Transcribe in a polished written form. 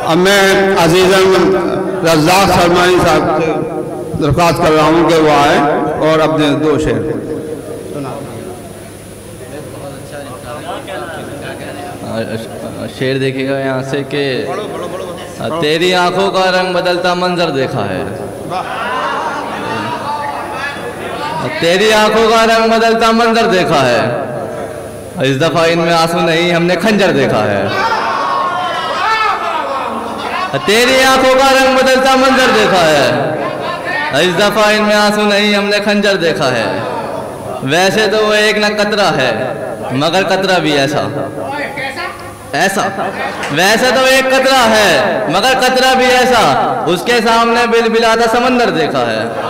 अब मैं अजीज़न रज़ाक सरमानी साहब से दरख्वास्त कर रहा हूँ कि वो आए और अपने दो शेर। शेर देखिएगा यहाँ से कि तेरी आंखों का रंग बदलता मंजर देखा है, तेरी आंखों का रंग बदलता मंजर देखा है, इस दफा इनमें आंसू नहीं हमने खंजर देखा है। तेरी आंखों का रंग बदलता मंजर देखा है, इस दफा इनमें आंसू नहीं हमने खंजर देखा है। वैसे तो वो एक न कतरा है मगर कतरा भी ऐसा ऐसा, वैसे तो एक कतरा है मगर कतरा भी ऐसा, उसके सामने बिलबिलाता समंदर देखा है।